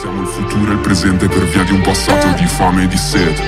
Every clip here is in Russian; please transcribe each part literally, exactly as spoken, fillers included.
Siamo il futuro e il presente per via di un passato di fame e di sete.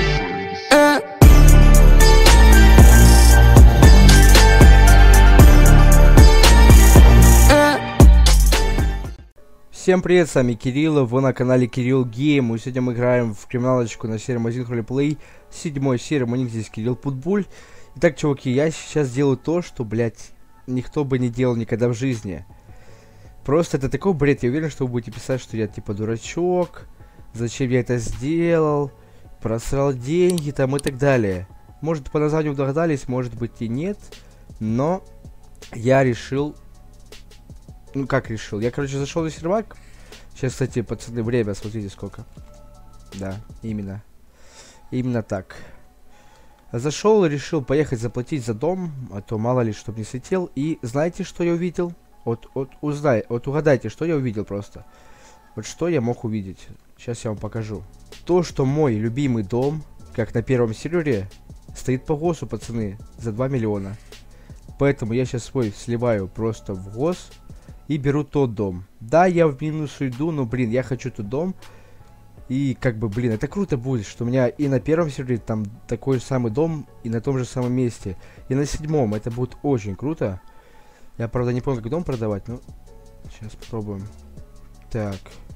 Всем привет, с вами Кирилл, вы на канале Кирилл Гейм, и сегодня мы играем в криминалочку на серии Магазин Ролеплей, седьмой серии, мой ник здесь Кирилл Путбуль. Итак, чуваки, я сейчас делаю то, что, блядь, никто бы не делал никогда в жизни. Просто это такой бред, я уверен, что вы будете писать, что я типа дурачок, зачем я это сделал, просрал деньги там и так далее. Может, по названию догадались, может быть и нет, но я решил... Ну, как решил? Я, короче, зашел на сервак. Сейчас, кстати, пацаны, время, смотрите, сколько. Да, именно. Именно так. Зашел и решил поехать заплатить за дом, а то мало ли, чтоб не слетел. И знаете, что я увидел? Вот, вот, узнай, вот угадайте, что я увидел просто. Вот что я мог увидеть. Сейчас я вам покажу. То, что мой любимый дом, как на первом сервере, стоит по ГОСу, пацаны, за два миллиона. Поэтому я сейчас свой сливаю просто в ГОС. И беру тот дом. Да, я в минус уйду, но, блин, я хочу тот дом. И, как бы, блин, это круто будет, что у меня и на первом сервере там такой же самый дом, и на том же самом месте. И на седьмом. Это будет очень круто. Я, правда, не помню, как дом продавать, но... Сейчас попробуем. Так.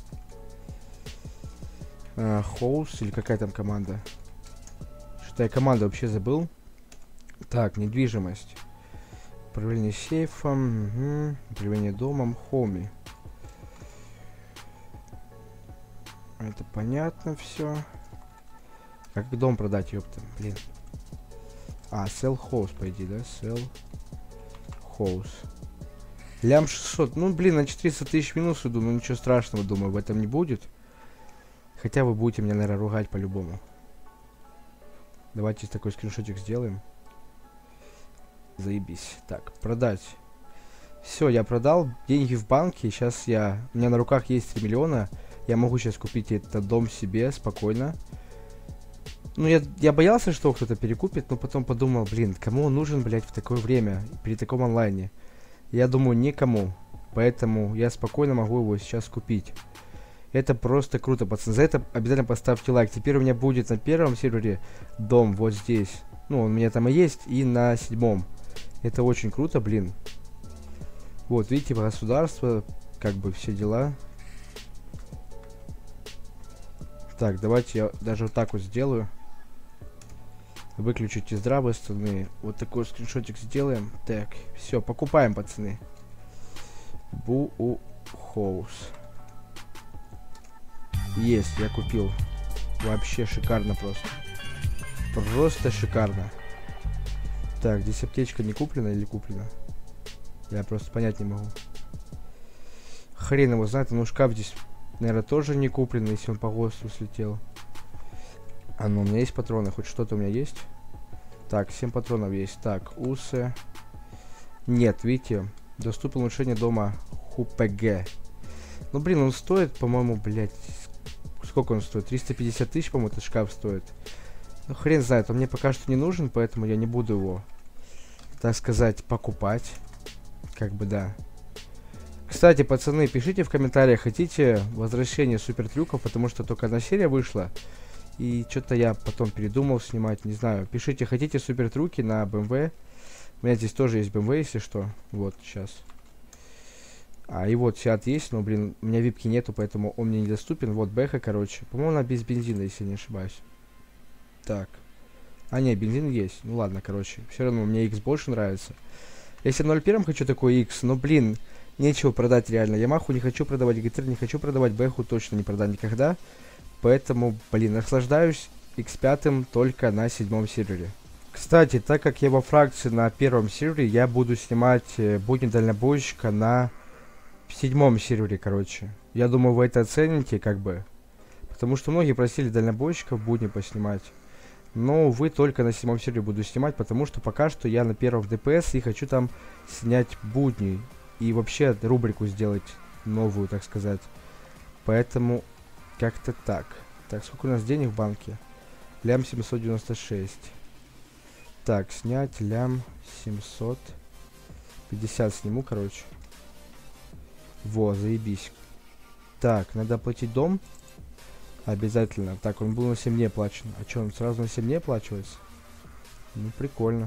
А, Хоус, или какая там команда? Что-то я команду вообще забыл. Так, недвижимость. Управление сейфом, угу. Управление домом, хоми. Это понятно все. Как дом продать, ёпта, блин. А, sell house, по идее, да? Sell house. Лям шестьсот. Ну, блин, на четыреста тысяч минус иду, но ничего страшного, думаю, в этом не будет. Хотя вы будете меня, наверное, ругать по-любому. Давайте такой скриншотик сделаем. Заебись. Так, продать. Все, я продал. Деньги в банке. Сейчас я... У меня на руках есть три миллиона. Я могу сейчас купить этот дом себе спокойно. Ну, я, я боялся, что кто-то перекупит, но потом подумал, блин, кому он нужен, блядь, в такое время, при таком онлайне? Я думаю, никому. Поэтому я спокойно могу его сейчас купить. Это просто круто, пацаны. За это обязательно поставьте лайк. Теперь у меня будет на первом сервере дом вот здесь. Ну, он у меня там и есть. И на седьмом. Это очень круто, блин. Вот, видите, государство, как бы все дела. Так, давайте я даже вот так вот сделаю. Выключу тездра быстрые. Вот такой скриншотик сделаем. Так, все, покупаем, пацаны. Буу Хоус. Есть, я купил. Вообще шикарно просто. Просто шикарно. Так, здесь аптечка не куплена или куплена? Я просто понять не могу. Хрен его знает, ну шкаф здесь, наверное, тоже не куплен, если он по ГОСТу слетел. А ну, у меня есть патроны, хоть что-то у меня есть. Так, семь патронов есть. Так, усы. Нет, видите, доступно улучшение дома ХУПГ. Ну, блин, он стоит, по-моему, блядь, сколько он стоит? триста пятьдесят тысяч, по-моему, этот шкаф стоит. Ну, хрен знает, он мне пока что не нужен, поэтому я не буду его, так сказать, покупать. Как бы, да. Кстати, пацаны, пишите в комментариях, хотите возвращение супер трюков, потому что только одна серия вышла. И что-то я потом передумал снимать, не знаю. Пишите, хотите супер трюки на бэ эм вэ. У меня здесь тоже есть бэ эм вэ, если что. Вот, сейчас. А, и вот Сиат есть, но, блин, у меня випки нету, поэтому он мне недоступен. Вот Бэха, короче. По-моему, она без бензина, если не ошибаюсь. Так. А, не, бензин есть. Ну ладно, короче. Все равно мне X больше нравится. Если ноль один хочу такой X, но, блин, нечего продать реально. Ямаху не хочу продавать, ГТР не хочу продавать, Бэху точно не продам никогда. Поэтому, блин, наслаждаюсь икс пять только на седьмом сервере. Кстати, так как я во фракции на первом сервере, я буду снимать э, будни дальнобойщика на седьмом сервере, короче. Я думаю, вы это оцените, как бы. Потому что многие просили дальнобойщиков будни поснимать. Но, увы, только на седьмом сервере буду снимать, потому что пока что я на первом дэ пэ эс и хочу там снять будни. И вообще рубрику сделать новую, так сказать. Поэтому как-то так. Так, сколько у нас денег в банке? Лям семьсот девяносто шесть. Так, снять лям семьсот пятьдесят сниму, короче. Во, заебись. Так, надо оплатить дом. Обязательно. Так, он был на семь дней оплачен. А что, он сразу на семь дней оплачивается? Ну, прикольно.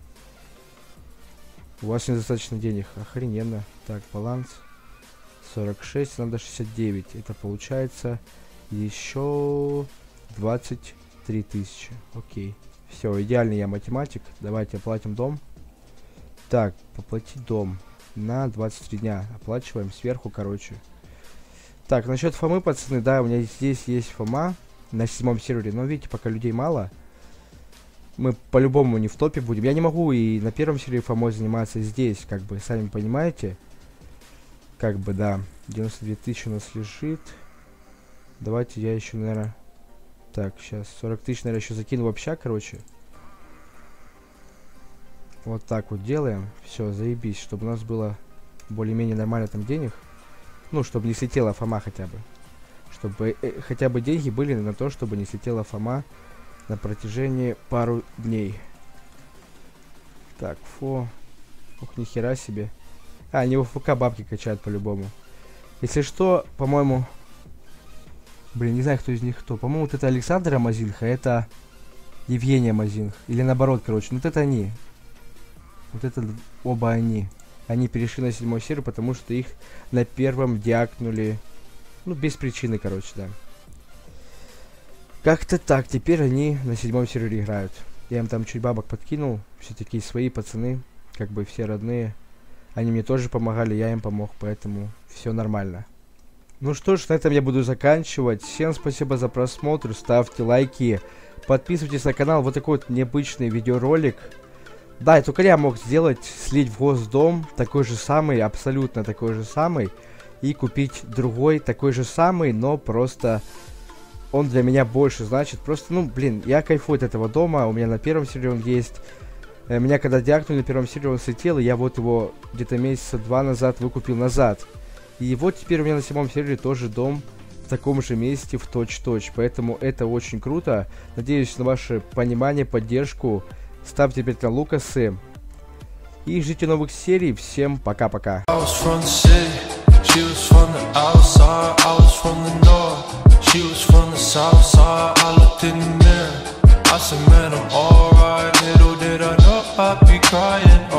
У вас недостаточно денег. Охрененно. Так, баланс. сорок шесть, надо шестьдесят девять. Это получается еще двадцать три тысячи. Окей. Все, идеальный я математик. Давайте оплатим дом. Так, поплатить дом. На двадцать три дня. Оплачиваем сверху, короче. Так, насчет Фомы, пацаны, да, у меня здесь есть Фома на седьмом сервере, но видите, пока людей мало, мы по-любому не в топе будем. Я не могу и на первом сервере Фомой заниматься здесь, как бы, сами понимаете. Как бы, да, девяносто две тысячи у нас лежит. Давайте я еще, наверное... Так, сейчас, сорок тысяч, наверное, еще закину в общак, короче. Вот так вот делаем. Все, заебись, чтобы у нас было более-менее нормально там денег. Ну, чтобы не слетела Фома хотя бы. Чтобы э, хотя бы деньги были на то, чтобы не слетела Фома на протяжении пару дней. Так, фо. Ух, нихера себе. А, они в ФК бабки качают по-любому. Если что, по-моему... Блин, не знаю, кто из них кто. По-моему, вот это Александр Амазинха, это Евгения Амазинх. Или наоборот, короче. Ну, вот это они. Вот это оба они. Они перешли на седьмой сервер, потому что их на первом диакнули. Ну, без причины, короче, да. Как-то так. Теперь они на седьмом сервере играют. Я им там чуть бабок подкинул. Все такие свои пацаны. Как бы все родные. Они мне тоже помогали, я им помог. Поэтому все нормально. Ну что ж, на этом я буду заканчивать. Всем спасибо за просмотр. Ставьте лайки. Подписывайтесь на канал. Вот такой вот необычный видеоролик. Да, и только я мог сделать, слить в Госдом такой же самый, абсолютно такой же самый, и купить другой такой же самый, но просто он для меня больше значит. Просто, ну, блин, я кайфую от этого дома, у меня на первом сервере он есть. Э, меня когда диакнули на первом сервере, он слетел, и я вот его где-то месяца два назад выкупил назад. И вот теперь у меня на седьмом сервере тоже дом в таком же месте, в точь-точь, поэтому это очень круто. Надеюсь на ваше понимание, поддержку. Ставьте обязательно лукасы. И ждите новых серий. Всем пока-пока. I said, man, I'm alright. Little did I know I'd be crying.